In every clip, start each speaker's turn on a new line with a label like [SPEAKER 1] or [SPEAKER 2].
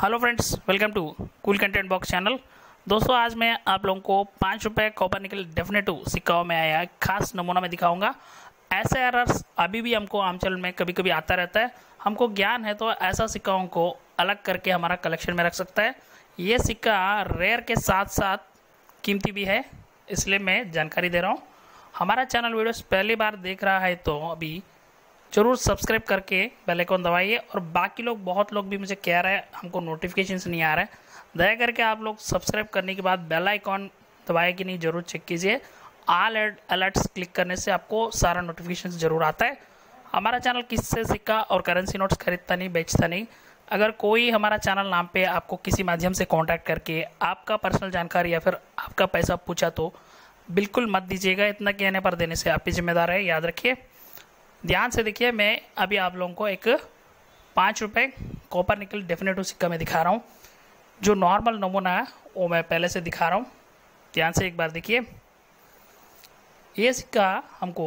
[SPEAKER 1] Hello friends, welcome to cool content box channel. दोस्तों, आज मैं आप लोगों को 5 रुपये कॉपर निकल डेफिनेटिव सिक्काओं में आया है खास नमूना में दिखाऊंगा। ऐसे एरर्स अभी भी हमको आमचल में कभी कभी आता रहता है। हमको ज्ञान है तो ऐसा सिक्काओं को अलग करके हमारा कलेक्शन में रख सकता है। ये सिक्का रेयर के साथ साथ कीमती भी है, इसलिए मैं जानकारी दे रहा हूँ। हमारा चैनल वीडियोस पहली बार देख रहा है तो अभी जरूर सब्सक्राइब करके बेल आइकन दबाइए। और बाकी लोग बहुत लोग भी मुझे कह रहे हैं हमको नोटिफिकेशंस नहीं आ रहा है, दया करके आप लोग सब्सक्राइब करने के बाद बेल आइकन दबाए कि नहीं जरूर चेक कीजिए। ऑल अलर्ट्स क्लिक करने से आपको सारा नोटिफिकेशंस जरूर आता है। हमारा चैनल किससे सिक्का और करेंसी नोट्स खरीदता नहीं, बेचता नहीं। अगर कोई हमारा चैनल नाम पे आपको किसी माध्यम से कांटेक्ट करके आपका पर्सनल जानकारी या फिर आपका पैसा पूछा तो बिल्कुल मत दीजिएगा। इतना कहने पर देने से आप ही जिम्मेदार है, याद रखिए। ध्यान से देखिए, मैं अभी आप लोगों को एक 5 रुपये कॉपर निकल डेफिनेटिव सिक्का में दिखा रहा हूँ। जो नॉर्मल नमूना है वो मैं पहले से दिखा रहा हूँ, ध्यान से एक बार देखिए। ये सिक्का हमको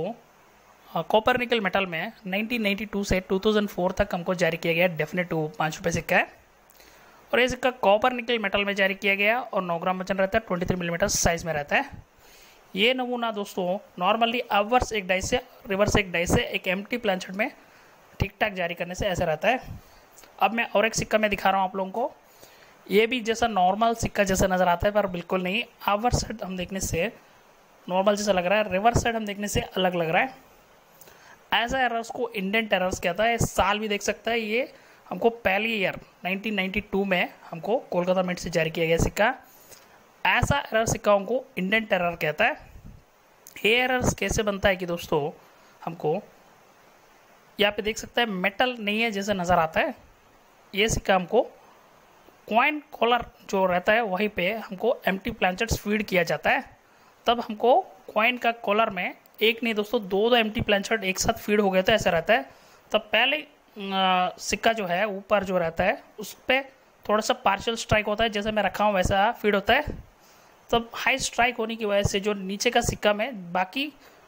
[SPEAKER 1] कॉपर निकल मेटल में 1992 से 2004 तक हमको जारी किया गया डेफिनेटिव 5 रुपये सिक्का है। और ये सिक्का कॉपर निकल मेटल में जारी किया गया और 9 ग्राम वजन रहता है, 23 मिलीमीटर साइज में रहता है। ये नमूना दोस्तों नॉर्मली अवर्स एक डाई से रिवर्स एक डाई से एक एम्प्टी प्लांचेट में ठीक ठाक जारी करने से ऐसा रहता है। अब मैं और एक सिक्का में दिखा रहा हूँ आप लोगों को। ये भी जैसा नॉर्मल सिक्का जैसा नज़र आता है पर बिल्कुल नहीं। अवर साइड हम देखने से नॉर्मल जैसा लग रहा है, रिवर्स साइड हम देखने से अलग लग रहा है। ऐसा एरर्स को इंडेंट एरर्स कहता है। साल भी देख सकता है। ये हमको पहली ईयर 1992 में हमको कोलकाता मिंट से जारी किया गया सिक्का। ऐसा एरर सिक्काओं को इंडेंट एरर कहता है। ये एरर्स कैसे बनता है कि दोस्तों हमको यहाँ पे देख सकता है मेटल नहीं है जैसे नज़र आता है। ये सिक्का हमको कॉइन कॉलर जो रहता है वहीं पे हमको एम्प्टी प्लांचेट्स फीड किया जाता है। तब हमको कॉइन का कॉलर में एक नहीं दोस्तों दो एम्प्टी प्लांचेट एक साथ फीड हो गए तो ऐसा रहता है। तब पहले सिक्का जो है ऊपर जो रहता है उस पर थोड़ा सा पार्शियल स्ट्राइक होता है, जैसे मैं रखा हूँ वैसा फीड होता है। तब हाई स्ट्राइक होने की वजह से जो नीचे का सिक्का में बाकी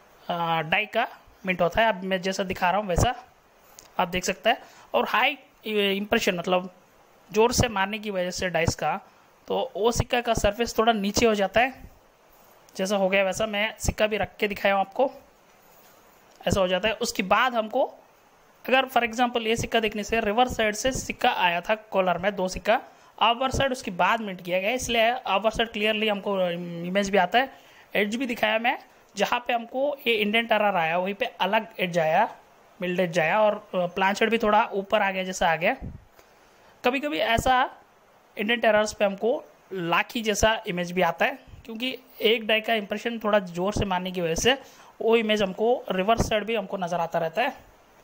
[SPEAKER 1] डाई का मिंट होता है। अब मैं जैसा दिखा रहा हूँ वैसा आप देख सकते हैं। और हाई इंप्रेशन मतलब जोर से मारने की वजह से डाइस का तो वो सिक्का का सरफेस थोड़ा नीचे हो जाता है। जैसा हो गया वैसा मैं सिक्का भी रख के दिखाया हूँ आपको, ऐसा हो जाता है। उसके बाद हमको अगर फॉर एग्जांपल ये सिक्का देखने से रिवर्स साइड से सिक्का आया था कॉलर में, 2 सिक्का अवर साइड उसके बाद मिंट किया गया, इसलिए अवर साइड क्लियरली हमको इमेज भी आता है। एज भी दिखाया मैं, जहाँ पे हमको ये इंडेंट एरर आया वहीं पे अलग एज आया, मिल्ड एज आया और प्लांचेट भी थोड़ा ऊपर आ गया जैसा आ गया। कभी कभी ऐसा इंडेंट एरर्स पे हमको लाखी जैसा इमेज भी आता है, क्योंकि एक डाई का इंप्रेशन थोड़ा जोर से मारने की वजह से वो इमेज हमको रिवर्स साइड भी हमको नज़र आता रहता है।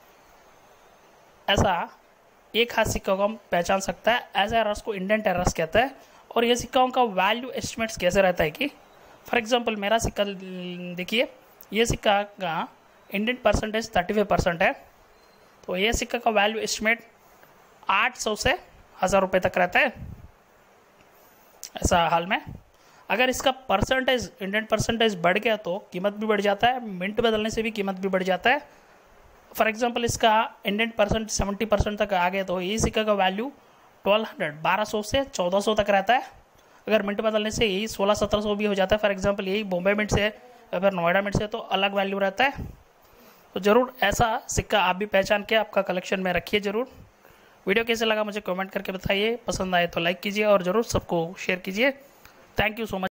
[SPEAKER 1] ऐसा एक हाथ सिक्का को हम पहचान सकता है। ऐसे एरर्स को इंडेंट एरर्स कहता है। और ये सिक्काओं का वैल्यू एस्टिमेट्स कैसे रहता है कि फॉर एग्जांपल मेरा सिक्का देखिए, ये सिक्का का इंडेंट परसेंटेज 35% है। तो ये सिक्का का वैल्यू एस्टिमेट 800 से 1000 रुपये तक रहता है। ऐसा हाल में अगर इसका परसेंटेज इंडेंट परसेंटेज बढ़ गया तो कीमत भी बढ़ जाता है, मिंट बदलने से भी कीमत भी बढ़ जाता है। फॉर एग्जांपल इसका इंडेंट परसेंट 70% तक आ गया तो ये सिक्का का वैल्यू 1200 से 1400 तक रहता है। अगर मिंट बदलने से यही 1600-1700 भी हो जाता है। फॉर एग्जांपल यही बॉम्बे मिंट से या फिर नोएडा मिंट से तो अलग वैल्यू रहता है। तो ज़रूर ऐसा सिक्का आप भी पहचान के आपका कलेक्शन में रखिए ज़रूर। वीडियो कैसे लगा मुझे कमेंट करके बताइए। पसंद आए तो लाइक कीजिए और ज़रूर सबको शेयर कीजिए। Thank you so much.